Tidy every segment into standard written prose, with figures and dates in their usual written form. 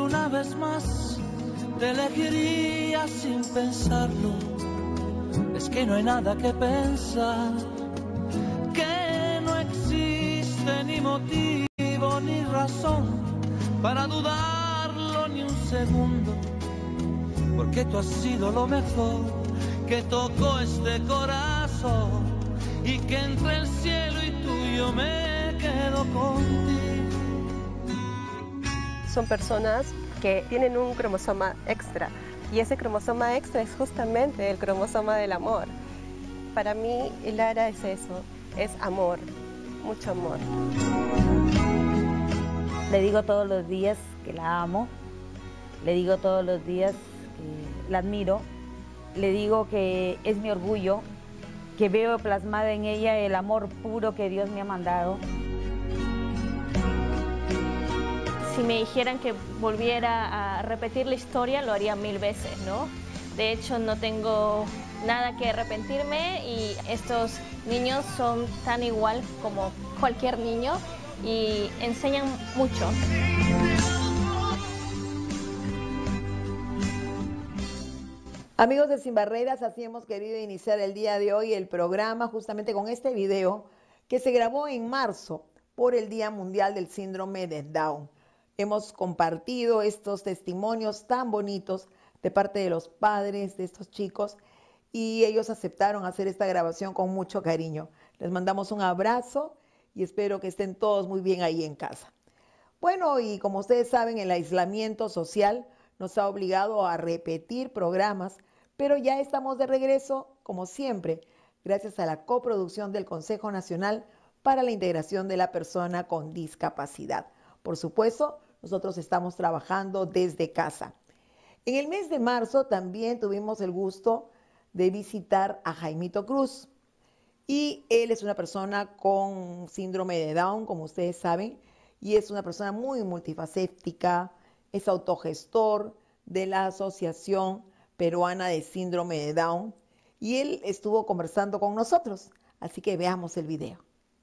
una vez más te elegiría sin pensarlo. Es que no hay nada que pensar, que no existe ni motivo ni razón para dudarlo ni un segundo, porque tú has sido lo mejor que tocó este corazón, y que entre el cielo y tú yo me quedo contigo. Son personas que tienen un cromosoma extra, y ese cromosoma extra es justamente el cromosoma del amor. Para mí, Lara es eso, es amor, mucho amor. Le digo todos los días que la amo, le digo todos los días que la admiro, le digo que es mi orgullo, que veo plasmada en ella el amor puro que Dios me ha mandado. Si me dijeran que volviera a repetir la historia, lo haría 1000 veces, ¿no? De hecho, no tengo nada que arrepentirme, y estos niños son tan igual como cualquier niño y enseñan mucho. Amigos de Sin Barreras, así hemos querido iniciar el día de hoy el programa justamente con este video que se grabó en marzo por el Día Mundial del Síndrome de Down. Hemos compartido estos testimonios tan bonitos de parte de los padres de estos chicos, y ellos aceptaron hacer esta grabación con mucho cariño. Les mandamos un abrazo y espero que estén todos muy bien ahí en casa. Bueno, y como ustedes saben, el aislamiento social nos ha obligado a repetir programas, pero ya estamos de regreso, como siempre, gracias a la coproducción del Consejo Nacional para la Integración de la Persona con Discapacidad. Por supuesto, nosotros estamos trabajando desde casa. En el mes de marzo también tuvimos el gusto de visitar a Jaimito Cruz, y él es una persona con síndrome de Down, como ustedes saben, y es una persona muy multifacética, es autogestor de la Asociación Peruana de Síndrome de Down, y él estuvo conversando con nosotros, así que veamos el video.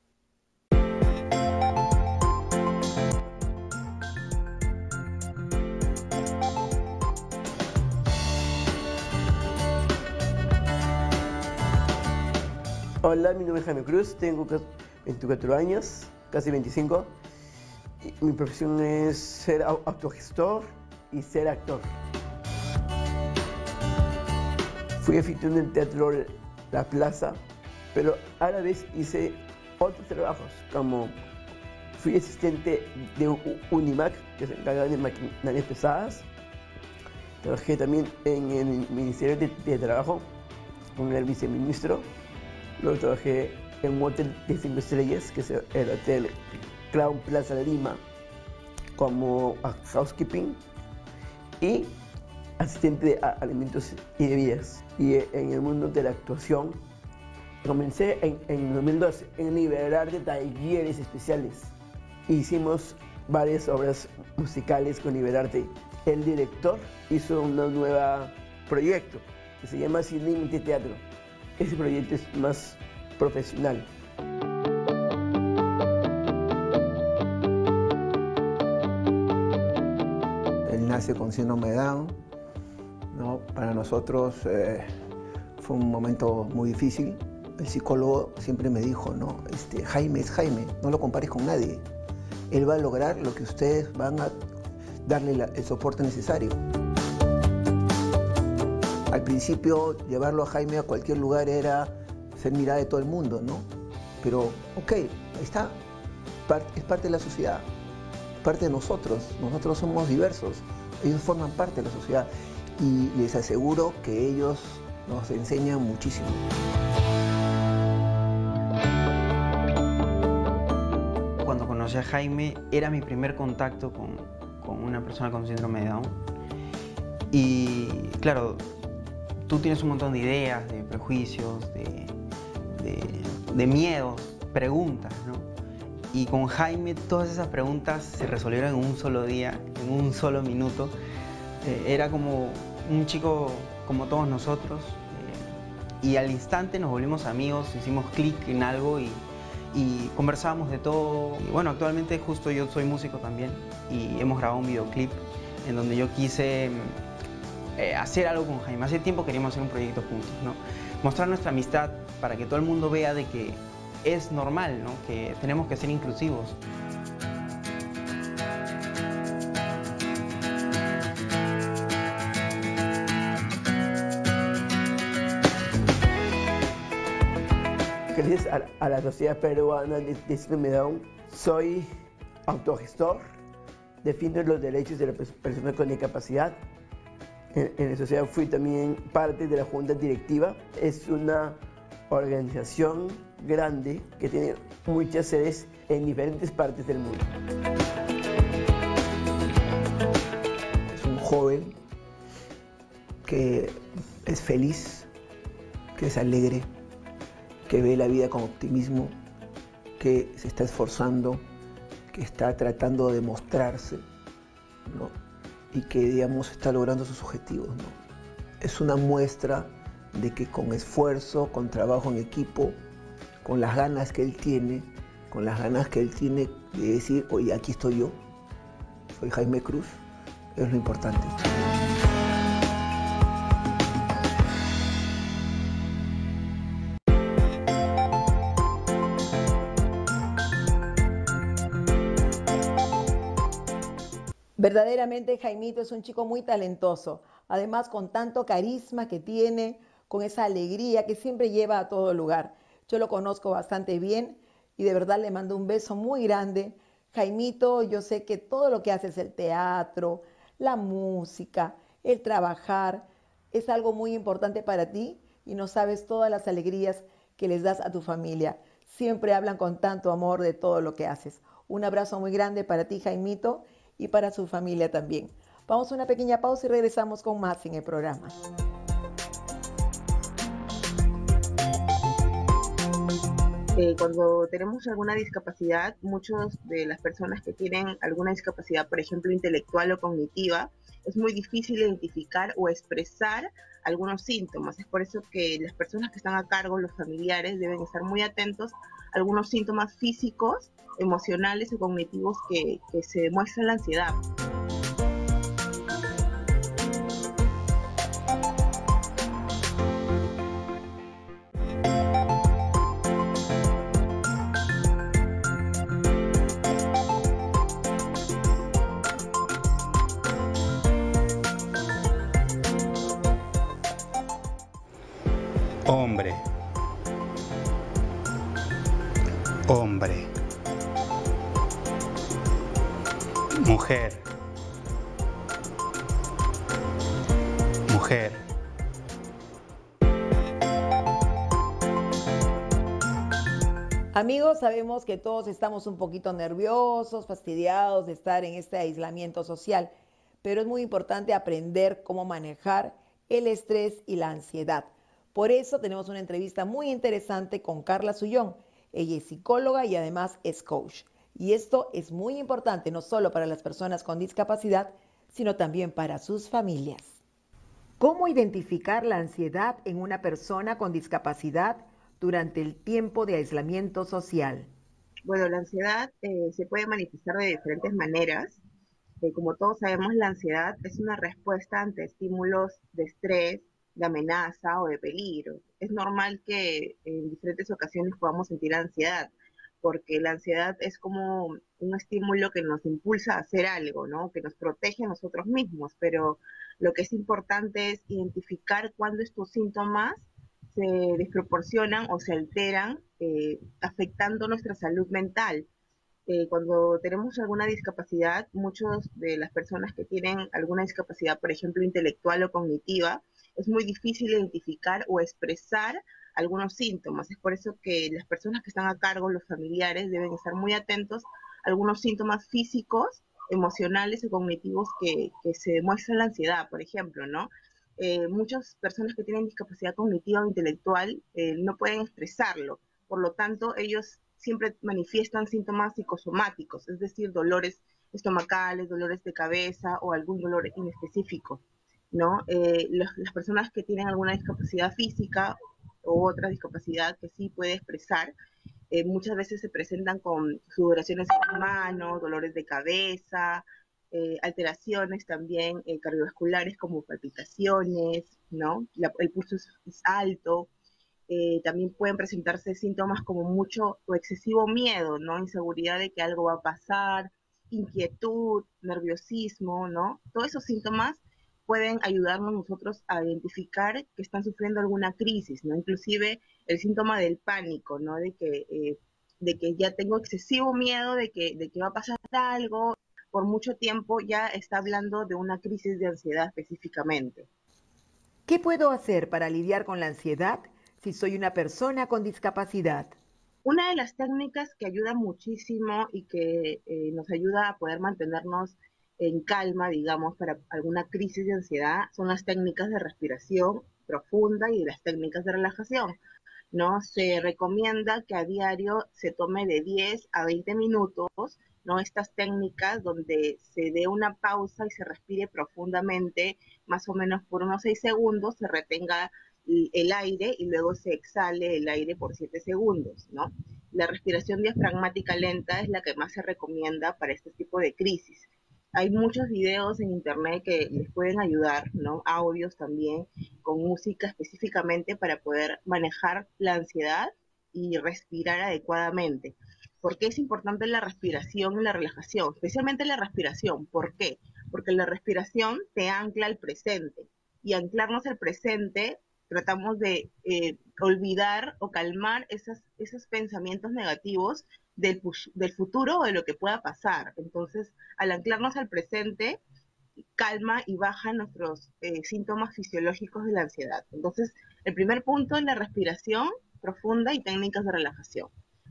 Hola, mi nombre es Jaime Cruz, tengo 24 años, casi 25. Mi profesión es ser autogestor y ser actor. Fui anfitrión del Teatro La Plaza, pero a la vez hice otros trabajos, como fui asistente de Unimac, que se encarga de maquinarias pesadas. Trabajé también en el Ministerio de Trabajo con el viceministro. Luego trabajé en un hotel de 5 estrellas, que es el Hotel Crown Plaza de Lima, como housekeeping y asistente de alimentos y bebidas. Y en el mundo de la actuación comencé en 2012 en liberar de talleres especiales. Hicimos varias obras musicales con Liberarte. El director hizo un nuevo proyecto que se llama Sin Límite Teatro. Ese proyecto es más profesional. Él nace con síndrome de Down, ¿no? Para nosotros fue un momento muy difícil. El psicólogo siempre me dijo, ¿no? Jaime es Jaime, no lo compares con nadie. Él va a lograr lo que ustedes van a darle el soporte necesario. Al principio, llevarlo a Jaime a cualquier lugar era ser mirada de todo el mundo, ¿no? Pero, ok, ahí está, es parte de la sociedad, parte de nosotros. Nosotros somos diversos, ellos forman parte de la sociedad, y les aseguro que ellos nos enseñan muchísimo. Cuando conocí a Jaime, era mi primer contacto con una persona con síndrome de Down. Y claro, tú tienes un montón de ideas, de prejuicios, de miedos, preguntas, ¿no? Y con Jaime todas esas preguntas se resolvieron en un solo día, en un solo minuto. Era como un chico como todos nosotros, y al instante nos volvimos amigos, hicimos clic en algo y conversábamos de todo. Y bueno, actualmente justo yo soy músico también y hemos grabado un videoclip en donde yo quise hacer algo con Jaime. Hace tiempo queríamos hacer un proyecto juntos, ¿no? Mostrar nuestra amistad para que todo el mundo vea de que es normal, ¿no? Que tenemos que ser inclusivos. Gracias a la Sociedad Peruana de Síndrome de Down, soy autogestor, defiendo los derechos de las personas con discapacidad. En la sociedad fui también parte de la junta directiva. Es una organización grande que tiene muchas sedes en diferentes partes del mundo. Es un joven que es feliz, que es alegre, que ve la vida con optimismo, que se está esforzando, que está tratando de mostrarse, ¿no? Y que, digamos, está logrando sus objetivos, ¿no? Es una muestra de que con esfuerzo, con trabajo en equipo, con las ganas que él tiene, de decir, oye, aquí estoy yo, soy Jaime Cruz, es lo importante. Verdaderamente Jaimito es un chico muy talentoso, además con tanto carisma que tiene, con esa alegría que siempre lleva a todo lugar. Yo lo conozco bastante bien y de verdad le mando un beso muy grande. Jaimito, yo sé que todo lo que haces, el teatro, la música, el trabajar, es algo muy importante para ti y no sabes todas las alegrías que les das a tu familia. Siempre hablan con tanto amor de todo lo que haces. Un abrazo muy grande para ti, Jaimito, y para su familia también. Vamos a una pequeña pausa y regresamos con más en el programa. Cuando tenemos alguna discapacidad, muchas de las personas que tienen alguna discapacidad, por ejemplo, intelectual o cognitiva, es muy difícil identificar o expresar algunos síntomas. Es por eso que las personas que están a cargo, los familiares, deben estar muy atentos a algunos síntomas físicos, emocionales o cognitivos que se demuestran la ansiedad. Hombre, hombre, mujer, mujer. Amigos, sabemos que todos estamos un poquito nerviosos, fastidiados de estar en este aislamiento social, pero es muy importante aprender cómo manejar el estrés y la ansiedad. Por eso tenemos una entrevista muy interesante con Carla Sullón. Ella es psicóloga y además es coach. Y esto es muy importante no solo para las personas con discapacidad, sino también para sus familias. ¿Cómo identificar la ansiedad en una persona con discapacidad durante el tiempo de aislamiento social? Bueno, la ansiedad se puede manifestar de diferentes maneras. Como todos sabemos, la ansiedad es una respuesta ante estímulos de estrés, de amenaza o de peligro. Es normal que en diferentes ocasiones podamos sentir ansiedad, porque la ansiedad es como un estímulo que nos impulsa a hacer algo, ¿no? Que nos protege a nosotros mismos, pero lo que es importante es identificar cuándo estos síntomas se desproporcionan o se alteran, afectando nuestra salud mental. Cuando tenemos alguna discapacidad, muchas de las personas que tienen alguna discapacidad, por ejemplo, intelectual o cognitiva, es muy difícil identificar o expresar algunos síntomas. Es por eso que las personas que están a cargo, los familiares, deben estar muy atentos a algunos síntomas físicos, emocionales o cognitivos que se demuestran la ansiedad, por ejemplo, ¿no? Muchas personas que tienen discapacidad cognitiva o intelectual no pueden expresarlo. Por lo tanto, ellos siempre manifiestan síntomas psicosomáticos, es decir, dolores estomacales, dolores de cabeza o algún dolor inespecífico, ¿no? Las personas que tienen alguna discapacidad física o otra discapacidad que sí puede expresar, muchas veces se presentan con sudoraciones en las manos, dolores de cabeza, alteraciones también cardiovasculares como palpitaciones, ¿no? El pulso es alto. También pueden presentarse síntomas como mucho o excesivo miedo, ¿no? Inseguridad de que algo va a pasar, inquietud, nerviosismo, ¿no? Todos esos síntomas pueden ayudarnos nosotros a identificar que están sufriendo alguna crisis, ¿no? Inclusive el síntoma del pánico, ¿no? De que ya tengo excesivo miedo de que va a pasar algo, por mucho tiempo ya está hablando de una crisis de ansiedad específicamente. ¿Qué puedo hacer para lidiar con la ansiedad si soy una persona con discapacidad? Una de las técnicas que ayuda muchísimo y que nos ayuda a poder mantenernos en calma, digamos, para alguna crisis de ansiedad, son las técnicas de respiración profunda y las técnicas de relajación, ¿no? Se recomienda que a diario se tome de 10 a 20 minutos, ¿no? Estas técnicas donde se dé una pausa y se respire profundamente, más o menos por unos 6 segundos, se retenga el aire y luego se exhale el aire por 7 segundos, ¿no? La respiración diafragmática lenta es la que más se recomienda para este tipo de crisis. Hay muchos videos en internet que les pueden ayudar, ¿no? Audios también, con música específicamente para poder manejar la ansiedad y respirar adecuadamente. ¿Por qué es importante la respiración y la relajación? Especialmente la respiración. ¿Por qué? Porque la respiración te ancla al presente. Y anclarnos al presente, tratamos de olvidar o calmar esos pensamientos negativos del futuro o de lo que pueda pasar. Entonces, al anclarnos al presente, calma y baja nuestros síntomas fisiológicos de la ansiedad. Entonces, el primer punto es la respiración profunda y técnicas de relajación.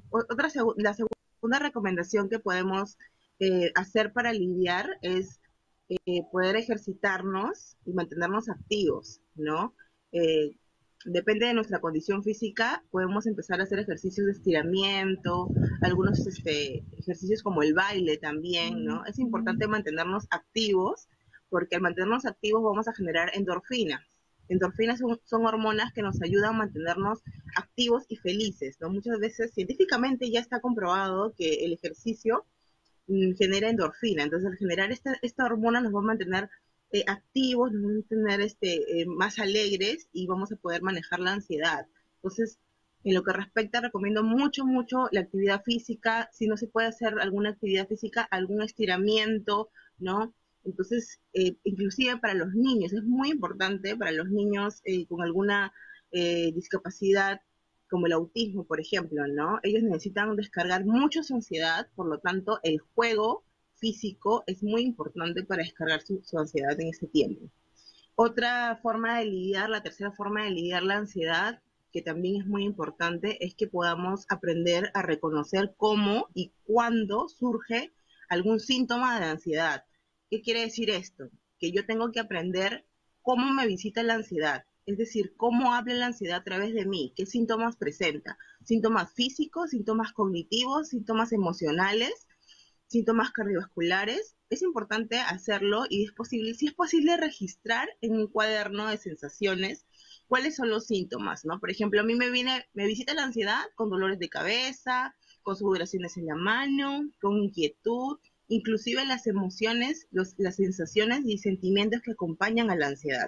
La segunda recomendación que podemos hacer para lidiar es poder ejercitarnos y mantenernos activos, ¿no? Depende de nuestra condición física, podemos empezar a hacer ejercicios de estiramiento, algunos ejercicios como el baile también, ¿no? Es importante mantenernos activos, porque al mantenernos activos vamos a generar endorfinas. Endorfinas son hormonas que nos ayudan a mantenernos activos y felices, ¿no? Muchas veces científicamente ya está comprobado que el ejercicio genera endorfina. Entonces, al generar esta hormona nos va a mantener activos, nos va a mantener más alegres y vamos a poder manejar la ansiedad. Entonces, en lo que respecta, recomiendo mucho, mucho la actividad física. Si no se puede hacer alguna actividad física, algún estiramiento, ¿no? Entonces, inclusive para los niños, es muy importante para los niños con alguna discapacidad, como el autismo, por ejemplo, ¿no? Ellos necesitan descargar mucho su ansiedad, por lo tanto, el juego físico es muy importante para descargar su ansiedad en ese tiempo. Otra forma de lidiar, la tercera forma de lidiar la ansiedad, que también es muy importante, es que podamos aprender a reconocer cómo y cuándo surge algún síntoma de ansiedad. ¿Qué quiere decir esto? Que yo tengo que aprender cómo me visita la ansiedad, es decir, cómo habla la ansiedad a través de mí, qué síntomas presenta, síntomas físicos, síntomas cognitivos, síntomas emocionales, síntomas cardiovasculares. Es importante hacerlo y si es posible registrar en un cuaderno de sensaciones cuáles son los síntomas, ¿no? Por ejemplo, a mí me visita la ansiedad con dolores de cabeza, con sudoraciones en la mano, con inquietud, inclusive las emociones, las sensaciones y sentimientos que acompañan a la ansiedad.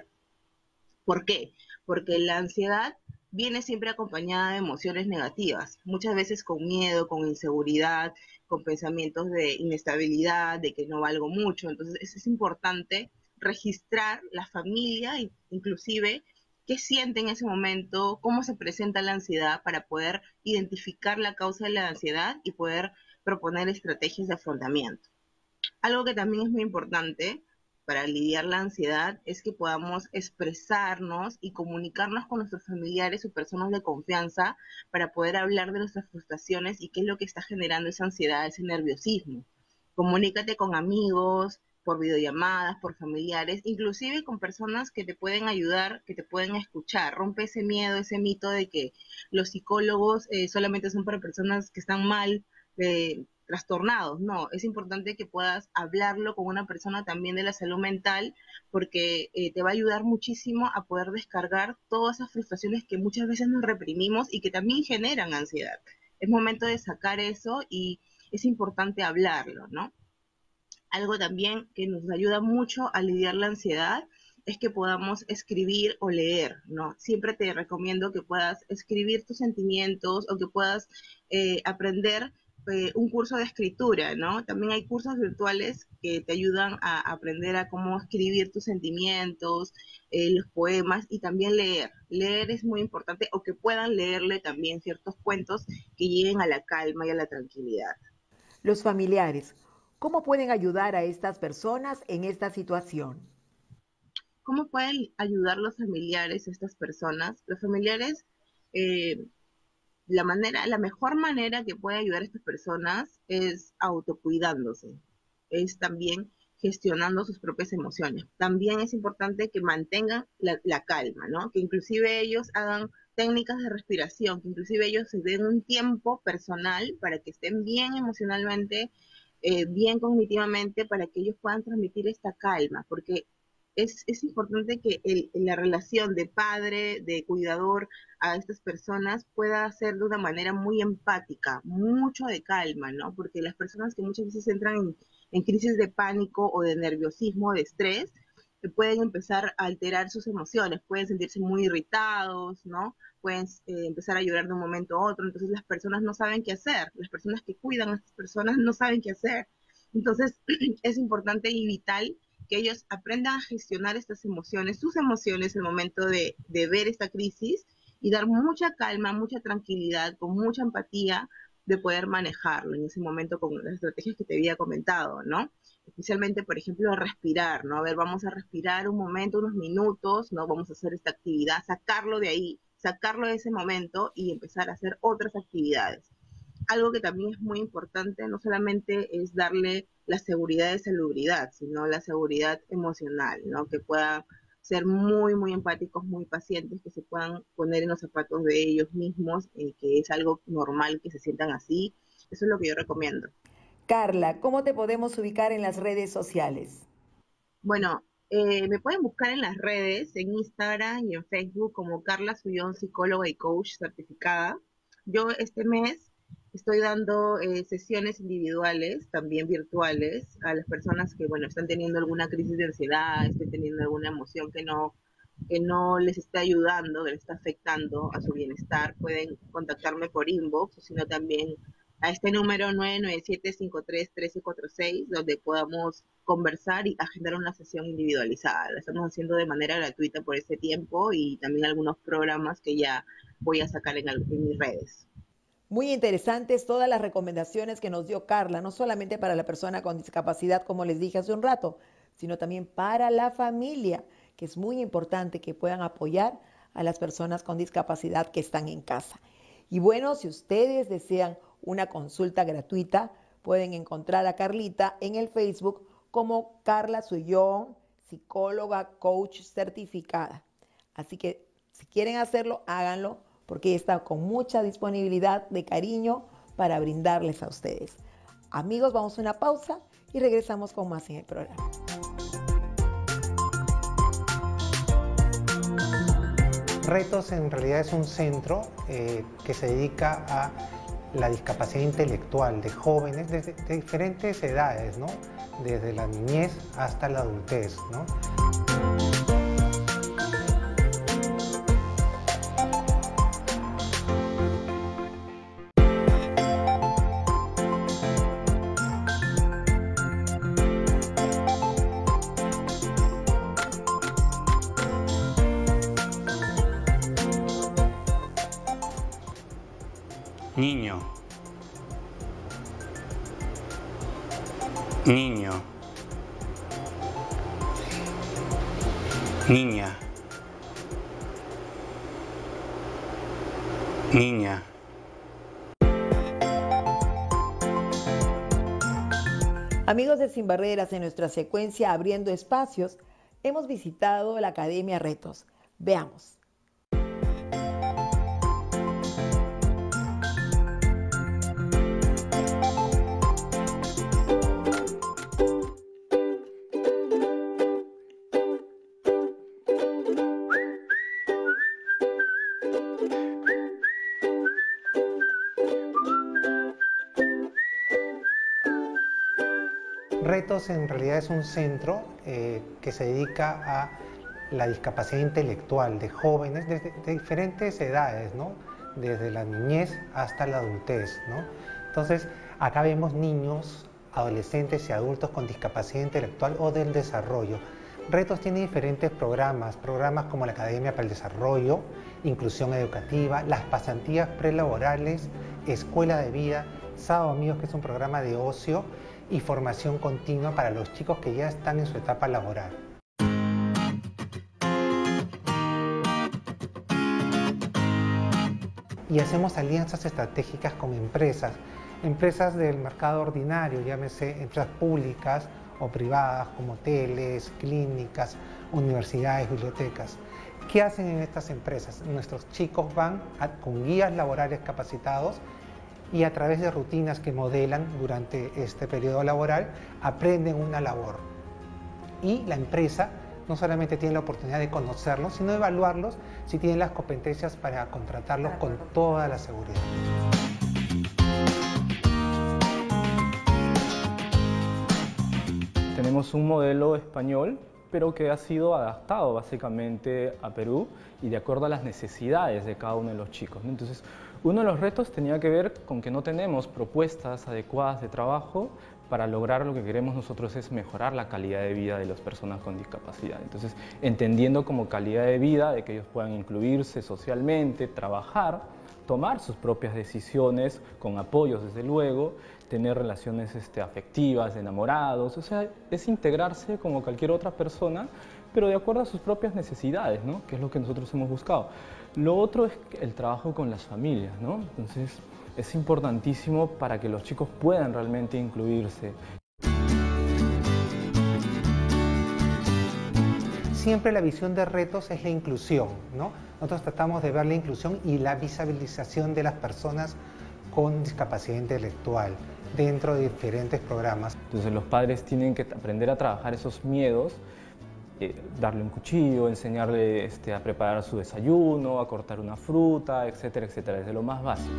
¿Por qué? Porque la ansiedad viene siempre acompañada de emociones negativas, muchas veces con miedo, con inseguridad, con pensamientos de inestabilidad, de que no valgo mucho. Entonces es importante registrar la familia, inclusive qué siente en ese momento, cómo se presenta la ansiedad para poder identificar la causa de la ansiedad y poder proponer estrategias de afrontamiento. Algo que también es muy importante para lidiar la ansiedad es que podamos expresarnos y comunicarnos con nuestros familiares o personas de confianza para poder hablar de nuestras frustraciones y qué es lo que está generando esa ansiedad, ese nerviosismo. Comunícate con amigos, por videollamadas, por familiares, inclusive con personas que te pueden ayudar, que te pueden escuchar. Rompe ese miedo, ese mito de que los psicólogos solamente son para personas que están mal, trastornados. No, es importante que puedas hablarlo con una persona también de la salud mental, porque te va a ayudar muchísimo a poder descargar todas esas frustraciones que muchas veces nos reprimimos y que también generan ansiedad. Es momento de sacar eso y es importante hablarlo, ¿no? Algo también que nos ayuda mucho a lidiar la ansiedad es que podamos escribir o leer, ¿no? Siempre te recomiendo que puedas escribir tus sentimientos o que puedas aprender un curso de escritura, ¿no? También hay cursos virtuales que te ayudan a aprender a cómo escribir tus sentimientos, los poemas y también leer. Leer es muy importante, o que puedan leerle también ciertos cuentos que lleguen a la calma y a la tranquilidad. Los familiares, ¿cómo pueden ayudar a estas personas en esta situación? ¿Cómo pueden ayudar los familiares a estas personas? Los familiares, eh, la mejor manera que puede ayudar a estas personas es autocuidándose, es también gestionando sus propias emociones. También es importante que mantengan la calma, ¿no? Que inclusive ellos hagan técnicas de respiración, que inclusive ellos se den un tiempo personal para que estén bien emocionalmente, bien cognitivamente, para que ellos puedan transmitir esta calma, porque es importante que la relación de padre, de cuidador a estas personas pueda ser de una manera muy empática, mucho de calma, ¿no? Porque las personas que muchas veces entran en crisis de pánico o de nerviosismo, de estrés, pueden empezar a alterar sus emociones, pueden sentirse muy irritados, ¿no? Pueden empezar a llorar de un momento a otro, entonces las personas no saben qué hacer, las personas que cuidan a estas personas no saben qué hacer. Entonces es importante y vital que ellos aprendan a gestionar estas emociones, sus emociones, en el momento de ver esta crisis, y dar mucha calma, mucha tranquilidad, con mucha empatía, de poder manejarlo en ese momento con las estrategias que te había comentado, ¿no? Especialmente, por ejemplo, respirar, ¿no? A ver, vamos a respirar un momento, unos minutos, ¿no? Vamos a hacer esta actividad, sacarlo de ahí, sacarlo de ese momento y empezar a hacer otras actividades. Algo que también es muy importante, no solamente es darle la seguridad de salubridad, sino la seguridad emocional, ¿no? Que puedan ser muy, muy empáticos, muy pacientes, que se puedan poner en los zapatos de ellos mismos, que es algo normal que se sientan así. Eso es lo que yo recomiendo. Carla, ¿cómo te podemos ubicar en las redes sociales? Bueno, me pueden buscar en las redes, en Instagram y en Facebook como Carla Sullón, psicóloga y coach certificada. Yo este mes estoy dando sesiones individuales, también virtuales, a las personas que, bueno, están teniendo alguna crisis de ansiedad, estén teniendo alguna emoción que no les está ayudando, que les está afectando a su bienestar. Pueden contactarme por inbox, sino también a este número 997-53-1346, donde podamos conversar y agendar una sesión individualizada. La estamos haciendo de manera gratuita por este tiempo, y también algunos programas que ya voy a sacar en mis redes. Muy interesantes todas las recomendaciones que nos dio Carla, no solamente para la persona con discapacidad, como les dije hace un rato, sino también para la familia, que es muy importante que puedan apoyar a las personas con discapacidad que están en casa. Y bueno, si ustedes desean una consulta gratuita, pueden encontrar a Carlita en el Facebook como Carla Sullón, psicóloga, coach certificada. Así que si quieren hacerlo, háganlo, porque ella está con mucha disponibilidad de cariño para brindarles a ustedes. Amigos, vamos a una pausa y regresamos con más en el programa. Retos en realidad es un centro que se dedica a la discapacidad intelectual de jóvenes de diferentes edades, ¿no? Desde la niñez hasta la adultez, ¿no? Niño. Niño. Niña. Niña. Amigos de Sin Barreras, en nuestra secuencia Abriendo Espacios, hemos visitado la Academia Retos. Veamos. Retos en realidad es un centro que se dedica a la discapacidad intelectual de jóvenes de diferentes edades, ¿no? Desde la niñez hasta la adultez, ¿no? Entonces, acá vemos niños, adolescentes y adultos con discapacidad intelectual o del desarrollo. Retos tiene diferentes programas como la Academia para el Desarrollo, Inclusión Educativa, las pasantías prelaborales, Escuela de Vida, Sábado Amigos, que es un programa de ocio, y formación continua para los chicos que ya están en su etapa laboral. Y hacemos alianzas estratégicas con empresas del mercado ordinario, llámese empresas públicas o privadas como hoteles, clínicas, universidades, bibliotecas. ¿Qué hacen en estas empresas? Nuestros chicos van con guías laborales capacitados y a través de rutinas que modelan durante este periodo laboral, aprenden una labor. Y la empresa no solamente tiene la oportunidad de conocerlos, sino de evaluarlos si tienen las competencias para contratarlos con toda la seguridad. Tenemos un modelo español, pero que ha sido adaptado básicamente a Perú y de acuerdo a las necesidades de cada uno de los chicos, ¿no? Entonces, uno de los retos tenía que ver con que no tenemos propuestas adecuadas de trabajo para lograr lo que queremos nosotros, es mejorar la calidad de vida de las personas con discapacidad. Entonces, entendiendo como calidad de vida de que ellos puedan incluirse socialmente, trabajar, tomar sus propias decisiones con apoyos desde luego, tener relaciones afectivas, enamorados, o sea, es integrarse como cualquier otra persona, pero de acuerdo a sus propias necesidades, ¿no? Que es lo que nosotros hemos buscado. Lo otro es el trabajo con las familias, ¿no? Entonces, es importantísimo para que los chicos puedan realmente incluirse. Siempre la visión de retos es la inclusión, ¿no? Nosotros tratamos de ver la inclusión y la visibilización de las personas con discapacidad intelectual dentro de diferentes programas. Entonces los padres tienen que aprender a trabajar esos miedos, darle un cuchillo, enseñarle a preparar su desayuno, a cortar una fruta, etcétera, etcétera, desde lo más básico.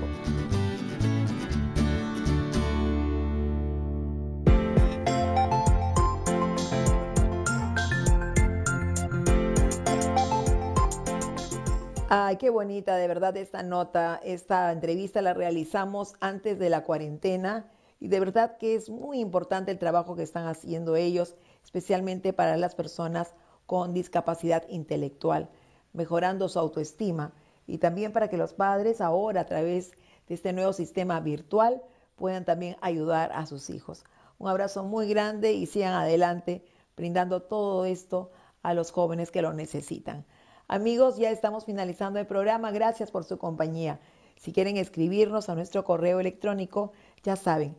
Ay, qué bonita, de verdad, esta nota, esta entrevista la realizamos antes de la cuarentena y de verdad que es muy importante el trabajo que están haciendo ellos, especialmente para las personas con discapacidad intelectual, mejorando su autoestima y también para que los padres ahora a través de este nuevo sistema virtual puedan también ayudar a sus hijos. Un abrazo muy grande y sigan adelante brindando todo esto a los jóvenes que lo necesitan. Amigos, ya estamos finalizando el programa. Gracias por su compañía. Si quieren escribirnos a nuestro correo electrónico, ya saben,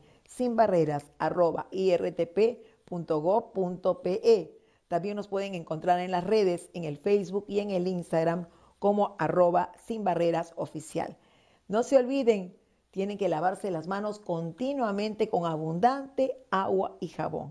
sinbarreras@irtp.gov.pe. También nos pueden encontrar en las redes, en el Facebook y en el Instagram como @sinbarrerasoficial. No se olviden, tienen que lavarse las manos continuamente con abundante agua y jabón.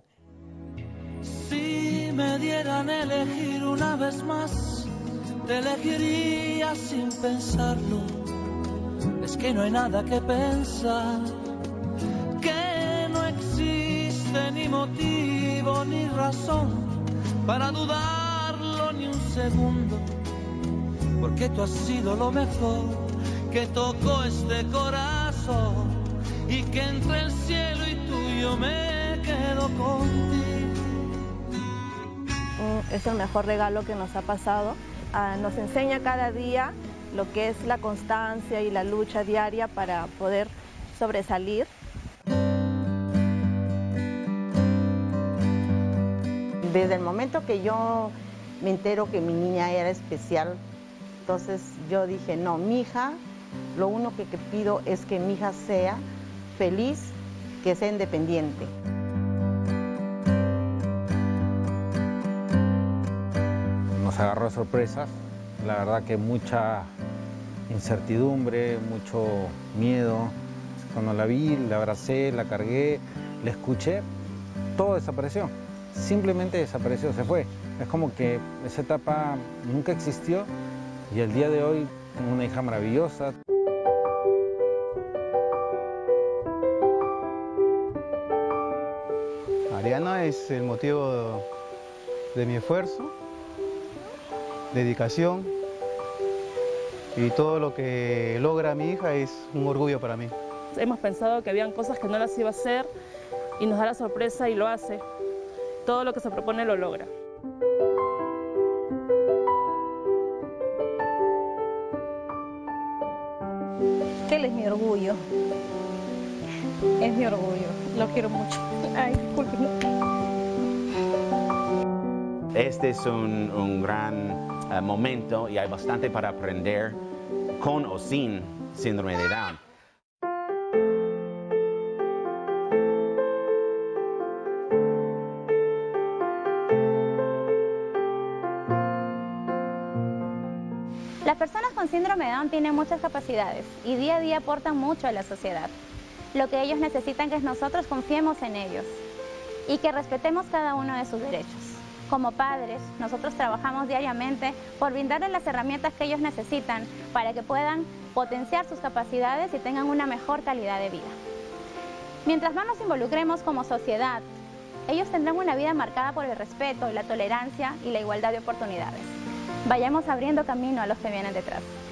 Si me dieran a elegir una vez más, te elegiría sin pensarlo. Es que no hay nada que pensar, que no existe ni motivo ni razón para dudarlo ni un segundo, porque tú has sido lo mejor que tocó este corazón y que entre el cielo y tú yo me quedo contigo. Es el mejor regalo que nos ha pasado. Nos enseña cada día lo que es la constancia y la lucha diaria para poder sobresalir. Desde el momento que yo me entero que mi niña era especial, entonces yo dije, no, mi hija, lo único que pido es que mi hija sea feliz, que sea independiente. Nos agarró de sorpresa, la verdad que mucha incertidumbre, mucho miedo. Cuando la vi, la abracé, la cargué, la escuché, todo desapareció, simplemente desapareció, se fue. Es como que esa etapa nunca existió y el día de hoy tengo una hija maravillosa. Adriana es el motivo de mi esfuerzo, dedicación, y todo lo que logra mi hija es un orgullo para mí. Hemos pensado que habían cosas que no las iba a hacer y nos da la sorpresa y lo hace. Todo lo que se propone lo logra. Él es mi orgullo. Es mi orgullo. Lo quiero mucho. Ay, discúlpenme. Este es un gran momento y hay bastante para aprender con o sin síndrome de Down. Las personas con síndrome de Down tienen muchas capacidades y día a día aportan mucho a la sociedad. Lo que ellos necesitan es que nosotros confiemos en ellos y que respetemos cada uno de sus derechos. Como padres, nosotros trabajamos diariamente por brindarles las herramientas que ellos necesitan para que puedan potenciar sus capacidades y tengan una mejor calidad de vida. Mientras más nos involucremos como sociedad, ellos tendrán una vida marcada por el respeto, la tolerancia y la igualdad de oportunidades. Vayamos abriendo camino a los que vienen detrás.